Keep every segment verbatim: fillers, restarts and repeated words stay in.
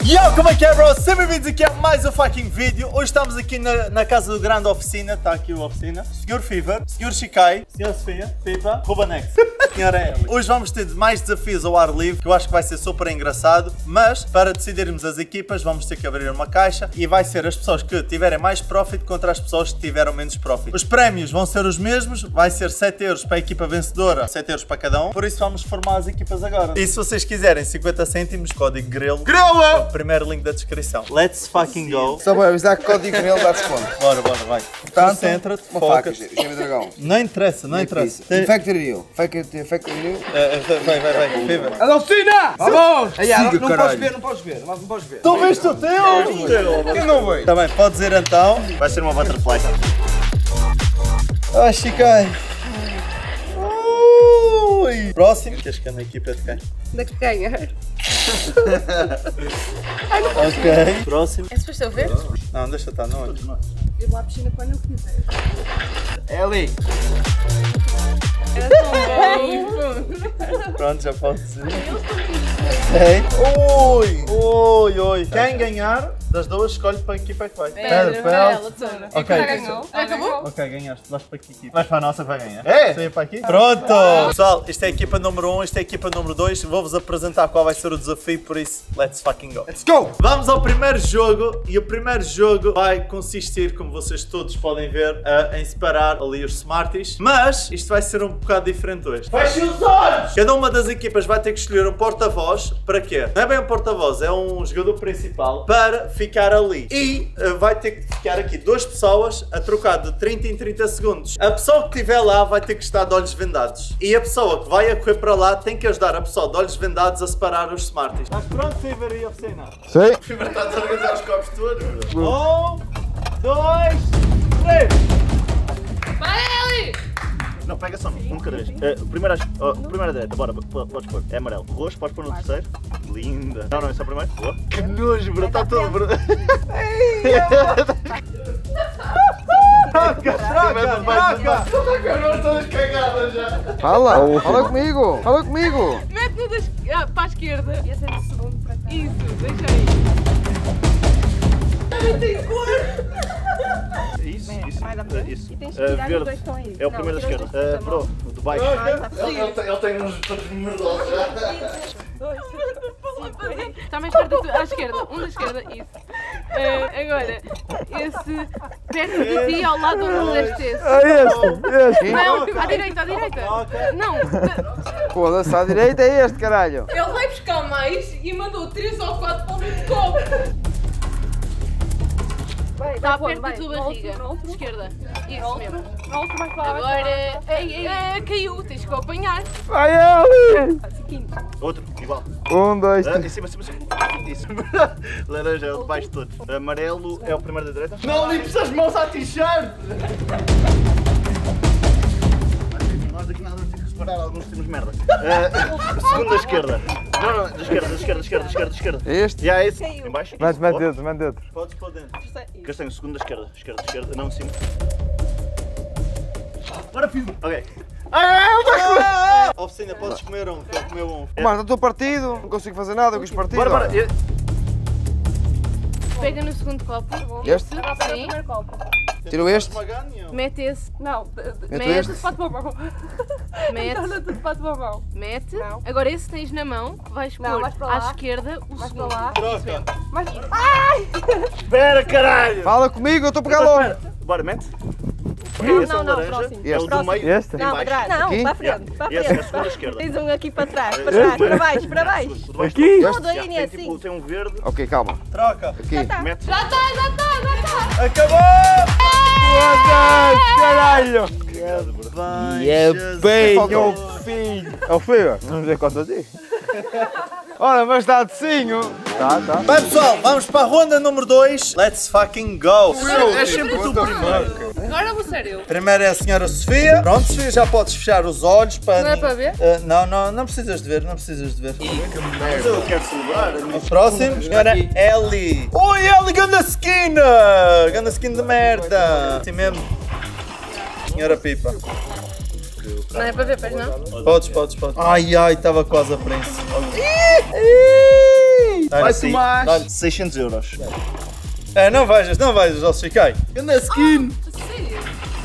Yo, como é que é, bro? Sejam bem-vindos aqui a mais um fucking vídeo. Hoje estamos aqui na, na casa do grande oficina. Está aqui a oficina. Senhor Fever, Senhor Shikai, Senhor Sofia, Pipa, Rubanex. Senhora Ellie. Hoje vamos ter mais desafios ao ar livre, que eu acho que vai ser super engraçado. Mas, para decidirmos as equipas, vamos ter que abrir uma caixa. E vai ser as pessoas que tiverem mais profit contra as pessoas que tiveram menos profit. Os prémios vão ser os mesmos. Vai ser sete euros para a equipa vencedora, sete euros para cada um. Por isso vamos formar as equipas agora. E se vocês quiserem cinquenta cêntimos, código grelo. Grelo! Primeiro link da descrição. Let's fucking go. Só para avisar que código grelo dá desconto. Bora, bora, vai. Concentra-te, foca. Dragão. Não interessa, não interessa. Factory you. Factory you. Vai, vai, vai. Fever. Adocina! Vamos! Aí, não, não podes ver, não podes ver. Mas não podes ver. Tu viste o teu? Quem não veio? Tá bem, pode dizer então. Vai ser uma butterfly. Ah, Shikai. Ui. Próximo. Queres que a equipa é de quem? Da que ganha. Ai, não posso ver. Ok. Próximo. É suposto eu ver? Não, deixa estar, não é. Eu vou à piscina quando eu quiser. Ellie. Era tão bom. Pronto, já posso dizer. Ei. Oi! Oi, oi. Quem ganhar das duas escolhe para a equipa que vai. Pedra, pedra, tesoura. Ok. Já ganhou? Já acabou? Ok, ganhaste. Vais para que equipa? Vais para a nossa que vai ganhar. É? Saia para aqui? Pronto! Pessoal, isto é a equipa número um, isto é a equipa número dois. Vou-vos apresentar qual vai ser o desafio, por isso, let's fucking go. Let's go! Vamos ao primeiro jogo e o primeiro jogo vai consistir, como vocês todos podem ver, uh, em separar ali os Smarties. Mas isto vai ser um bocado diferente hoje. Fechem os olhos! Cada uma das equipas vai ter que escolher um porta-voz. Para quê? Não é bem um porta-voz, é um jogador principal para ficar ali. E uh, vai ter que ficar aqui duas pessoas a trocar de trinta em trinta segundos. A pessoa que estiver lá vai ter que estar de olhos vendados. E a pessoa que vai a correr para lá tem que ajudar a pessoa de olhos vendados a separar os Smarties. Estás pronto, Fever e oficina? Sim. Fever, estás a organizar os copos todos? Um, dois, três! Vai, Eli! Não, pega só um de cada vez. Uh, primeira, oh, primeira direita, bora, podes pôr. É amarelo. Roxo, podes pôr no terceiro. Linda. Não, não, é só primeiro. Boa. Que nojo, bro, está todo, bro. Troca, troca, troca! Estou todas cagadas já! Fala, fala comigo, fala comigo. Mete-no das... ah, para a esquerda. E esse é do segundo para cá. Isso, deixa aí. Não tem cor! Isso, isso. Vai dar Uh, isso. E tens que Uh, tirar os verde. dois que estão aí. É o Não, primeiro da tira os esquerda. dois Uh, que bro, estão o de baixo. Ai, está frio. Ele tem, ele tem uns todos merdosos já. Está mais perto da tua, à esquerda, um da esquerda, isso. Uh, agora, esse perto de ti, ao lado onde deste esse. É este, este. Não, à direita, à direita. Não, Foda-se, à direita é este, caralho. ele vai buscar mais e mandou três ou quatro para o mesmo copo. Está perto da tua barriga, esquerda. Isso mesmo. Agora, ei, ei, ei, caiu, tens que o apanhar. Vai, Ellie. Outro, igual. Um, dois, Uh, três. em cima, em cima, em cima. Isso. Laranja é o de baixo de todos. Amarelo é o primeiro da direita. Não limpes as mãos à t-shirt! Nós daqui nada temos que separar, alguns temos merda. Uh, segundo da esquerda. Não, não, da esquerda, da esquerda, da esquerda, da esquerda, da esquerda. Este? Já é esse. Em baixo. Mete, Isso. mete Boa. dentro, mete dentro. Podes pôr dentro. Gastei o segundo da esquerda, esquerda, esquerda, não em cima. Bora, filho! Ok. Ah, oficina, podes comer um, que ele comeu um. Mas estou partido, não consigo fazer nada com os partidos. Bora, bora! Pega no segundo copo. Este? Sim. Tiro este. Mete esse. Não, Meto Mete. este. pato babão. Mete. Torna tudo pato babão. Mete. Não. Agora esse tens na mão, vais Não, pôr vais para à lá. esquerda o Vais para segundo. lá. Troca! Mas... Espera, caralho! Fala comigo, eu estou a pegar Então, logo. espera. Bora, mete. Não, Esse é o não, não, laranja, próximo. é o do Próximo. meio, Este? em Não, baixo. para trás. Não, Aqui? para a frente. Para a Esse é a frente. segunda esquerda. Tens um aqui para trás, para Esse trás, é o para meio. baixo, para Já, baixo. segundo, do baixo. Aqui? Não, Este? dois Já, é tem, assim. tipo, tem um verde. Ok, calma. Troca! Aqui. Mete. Já está, já está, já está. Acabou! Foda-se, caralho. Obrigado, bro. Vai, É Jesus. bem, Faltou. meu filho. É o filho? Não sei quanto a ti. Ora, mas está de cinho. Tá, tá. Bem pessoal, vamos para a ronda número dois. Let's fucking go! É sempre tu primeiro. Agora vou ser eu. Primeiro é a senhora Sofia. Pronto, Sofia, já podes fechar os olhos para... Não é para ver? Uh, não, não, não precisas de ver, não precisas de ver. Mas eu quero celebrar. O próximo, senhora Ellie. Oi, Ellie, ganda skin! Ganda skin de merda! Assim mesmo. Senhora Pipa. Não é para ver, pois não? Podes, podes, podes. Ai, ai, estava quase a prensa. Vai, Vai, assim, Tomás. dá-lhe seiscentos euros. É, não vejas, não vejas, ó Chikai. Anda skin. Sério?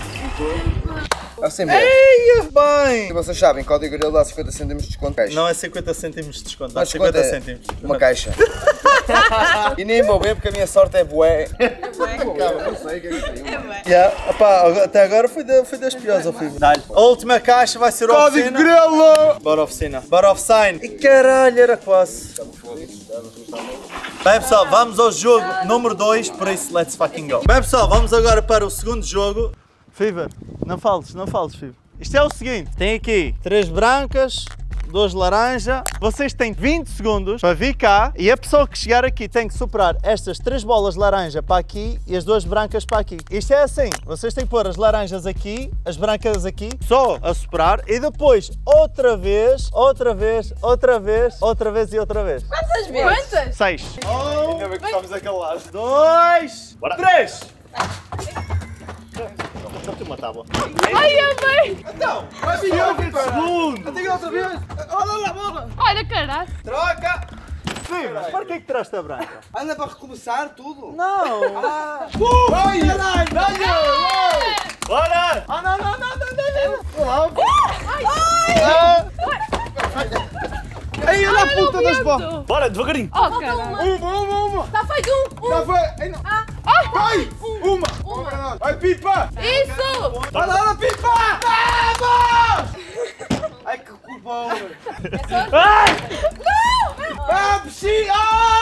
Assim mesmo. Eia, bem. E vocês sabem, código grilo dá cinquenta cêntimos de desconto. Caixa. Não é cinquanta cêntimos de desconto, dá Mas desconto cinquenta é cêntimos. uma caixa. E nem vou ver porque a minha sorte é bué. Não sei o que é que tem. Yeah. Epá, até agora foi, de, foi das piores, ó filho. Dá-lhe. A última caixa vai ser a Código oficina. grilo. Bora oficina. Bora off-sign. E caralho, era quase. Bem pessoal, vamos ao jogo número dois, por isso let's fucking go. Bem pessoal, vamos agora para o segundo jogo. Fever, não fales, não fales, Fever. Isto é o seguinte, tem aqui três brancas, duas laranja. Vocês têm vinte segundos para vir cá e a pessoa que chegar aqui tem que superar estas três bolas laranja para aqui e as duas brancas para aqui. Isto é assim, vocês têm que pôr as laranjas aqui, as brancas aqui, só a superar e depois outra vez, outra vez, outra vez, outra vez e outra vez. Quantas vezes? Quantas? Seis. Ainda bem que estamos daquele lado. Dois, Bora. três. Só tem uma tábua. Ai, amei! Então, vai vir eu, vinte Segundo. Até outra vez. Olha lá, bola. Olha, caralho! Troca. Fever, para que é que tiraste a branca? Anda para recomeçar tudo. Não. Ah. Uh, vai, caralho. Dá-lhe. Bora! Ah, não, não, não, não, não, não. Ei, olha a puta das bolas. Vento! Bora, devagarinho! Oh, caralho! Uma, uma, uma. Está feito um! Já foi. Ei, não. Vai. Uma. Uma. Vai, pipa. Isso! Vai lá, lá, pipa. Vamos. Ai, que culpa, homem. Ah, piscina!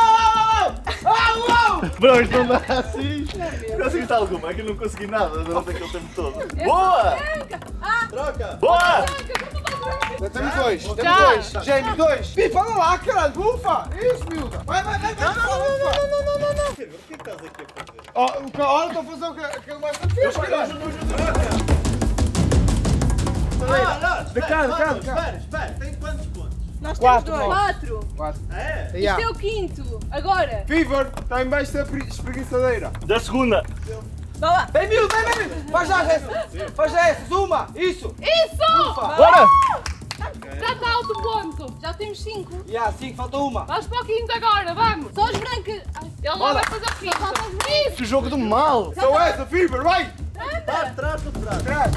Oh! Bro, isto não dá assim! Conseguiste alguma? É que eu não consegui nada durante aquele tempo todo. Boa! Troca. Boa! Temos dois, temos Já. dois. Gêmeo, dois. Pipa, olha lá, caralho, bufa. Isso, miúda. Vai, vai, vai, vai. Não, não, não, não, não, não, não. Fever, o que é que estás aqui a fazer? Oh, o que- olha, estou a fazer o que que ele vai fazer. Ah, não, De cá, de cá, de cá. Espera, espera, tem quantos pontos? Nós Quatro, temos dois. Quatro. É? Isto é o quinto. Agora. Fever, está em baixo da pre- espreguiçadeira. Da segunda! Vá lá. Vem, miúdo, vem, vem, vem. Faz já essas. Faz já essas. Uma. Isso. Isso! Bora! Já está alto o ponto! Já temos cinco. E há cinco, falta uma. Vamos para o quinto agora, vamos! Só as brancas. Ai, Ele não vai fazer o quinto! Isso! Que jogo do mal! Só essa, Fever, vai. Tá, traz do prato. Trás.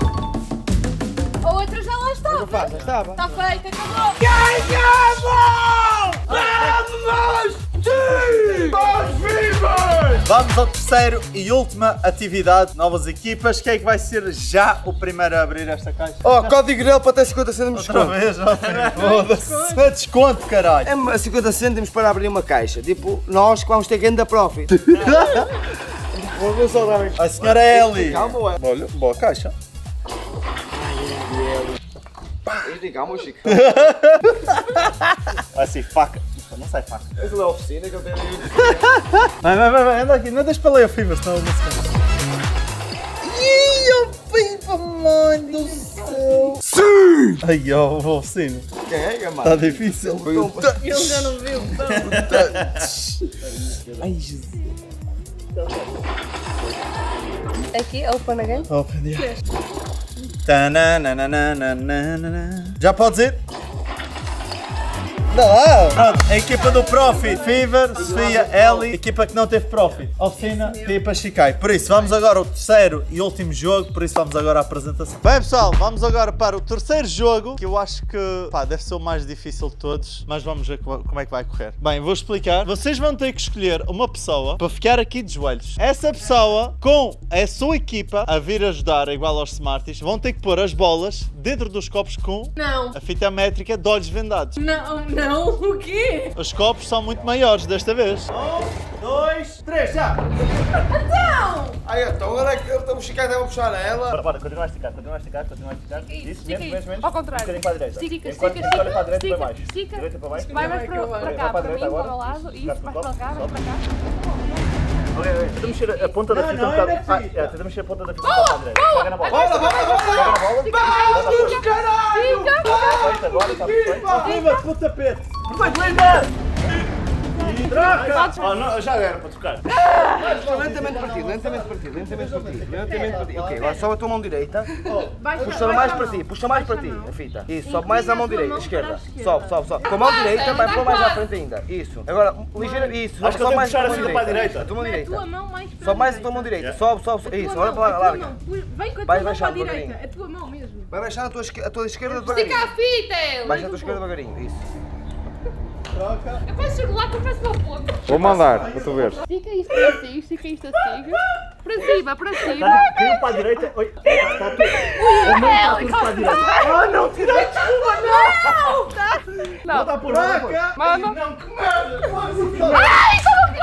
a outra já lá está. Faz, já estava. Está feito, acabou. Ganhamos! Vamos! Sim! Vamos, Fever! Vamos ao terceiro e última atividade, novas equipas. Quem é que vai ser já o primeiro a abrir esta caixa? Oh, código grelo para ter cinquenta cêntimos de Outra desconto. vez, ó, filho. Foda-se. É desconto, caralho. É cinquenta cêntimos para abrir uma caixa. Tipo, nós que vamos ter grande profit. Vou só dar aqui. A senhora Ellie. Calma, ué. Olha, boa caixa. Calma, Chico. Vai ser faca! Não sai faca. Essa é a oficina que eu tenho aí. Vai, vai, vai, vai, anda aqui. Não deixa para ler a Fever, senão eu não sei. Ih, ó, Fever, mãe do céu. Sim! Ai, ó, o oficina. Carrega, mano. Está difícil. Ele já não viu. Ai, Jesus. Aqui, open again. Open the Tananana. Já podes ir? Dá lá! Pronto, a equipa do Profit, Fever, Sofia, Ellie, equipa que não teve Profit, Oficina, Pipa, Chikai. Por isso, vamos agora ao terceiro e último jogo, por isso vamos agora à apresentação. Bem pessoal, vamos agora para o terceiro jogo, que eu acho que pá, deve ser o mais difícil de todos, mas vamos ver como é que vai correr. Bem, vou explicar. Vocês vão ter que escolher uma pessoa para ficar aqui de joelhos. Essa pessoa, com a sua equipa a vir ajudar, igual aos Smarties, vão ter que pôr as bolas dentro dos copos com Não! a fita métrica de olhos vendados. Não, não! O quê? Os copos são muito maiores desta vez. Um, dois, três, já! Aí, então, olha é que ele está a chicar, estava a puxar ela. Bora, bora, continua a esticar, continua a esticar, continua a esticar. Isso, Estica menos, isso. menos, menos. Ao contrário. Um bocadinho para a direita. Estica, Enquanto estica, enquanto olha para a direita e estica, para baixo. estica. Direita para baixo. Vai mais para, para cá, para mim, para o meu lado. Isso, vai para cá, vai para cá. Ok, ok. Tenta mexer a ponta da Não, fita não, um bocado. é na Ah, fita. é, tenta mexer a ponta da fita um bocado para a direita. Pega na bola. Bora, bora, bora! Pega na bola. Vamos, caralho! Está feito agora, está feito. Viva, pro tapete! Perfeito, linda! Oh, não, já era para tocar. Lentamente para ti, lentamente para ti, lentamente para ti, lentamente para ti. Ok, agora sobe a tua mão direita. Puxa mais para ti, puxa mais para ti, a fita. Isso, sobe mais a mão direita, esquerda. Sobe, sobe, sobe. Com a mão direita vai pôr mais à frente ainda. Isso. Agora, ligeiro, isso. Acho que eu Sobe tenho que mais puxar a a tua fita mão para a direita. direita. A tua mão A tua direita. mão mais para Sobe mais a direita. tua mão direita. Yeah. Sobe, sobe, sobe. A Isso, tua olha mão, para lá, a tua larga. mão. Vem com a Vai tua mão para a baixando direita. devagarinho. A tua mão mesmo. Vai baixar a tua, esque- a tua esquerda Estica devagarinho. a fita! Baixa a tua esquerda devagarinho, isso. Eu posso circular que eu faço uma pouco. Vou mandar, para tu ver. Estica isto assim, estica isto assim. Para cima, para cima. Está caiu para a direita. Oi, está tudo. A mão está tudo para a direita. Ah, não, tirei, desculpa, não! Não, Está por lá. mano. Não, que merda! Ai,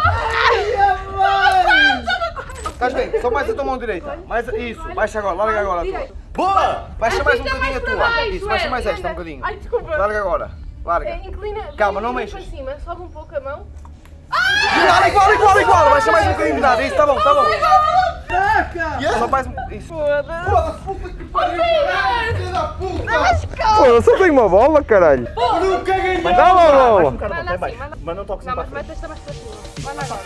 Estás bem? Só mais a tua mão direita. Mais, isso, baixa agora, larga agora a tua. Boa! Baixa mais um Fica bocadinho a para tua. baixo, Isso, baixa é, mais esta um anda. bocadinho. Ai, desculpa. Larga agora. Larga. É, Inclina. Calma, não inclina mexas. para cima, sobe um pouco a mão. Igual, igual, igual, igual. Baixa mais um bocadinho de nada. Isso, tá bom, tá bom. Só mais um. Isso. Pô, eu só tenho uma bola, caralho. Dá uma bola. Um cara não tem Manda mais. assim, manda- Mas não toques Não, para a mas frente. mete esta mais para cima. Manda agora.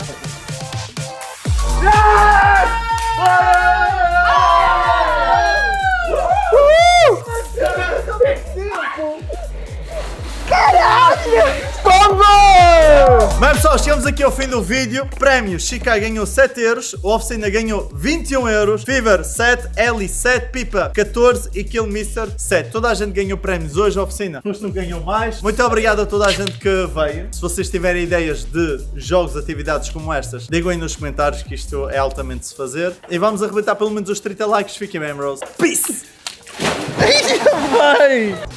Bem pessoal, chegamos aqui ao fim do vídeo. Prémios: Shikai ganhou sete euros, o Oficina ganhou vinte e um euros, Fever sete, Ellie sete, Pipa catorze e Killmister sete. Toda a gente ganhou prémios hoje, a Oficina. Uns não ganham mais. Muito obrigado a toda a gente que veio. Se vocês tiverem ideias de jogos, atividades como estas, digam aí nos comentários que isto é altamente de se fazer. E vamos arrebentar pelo menos os trinta likes. Fiquem bem, bros. Peace!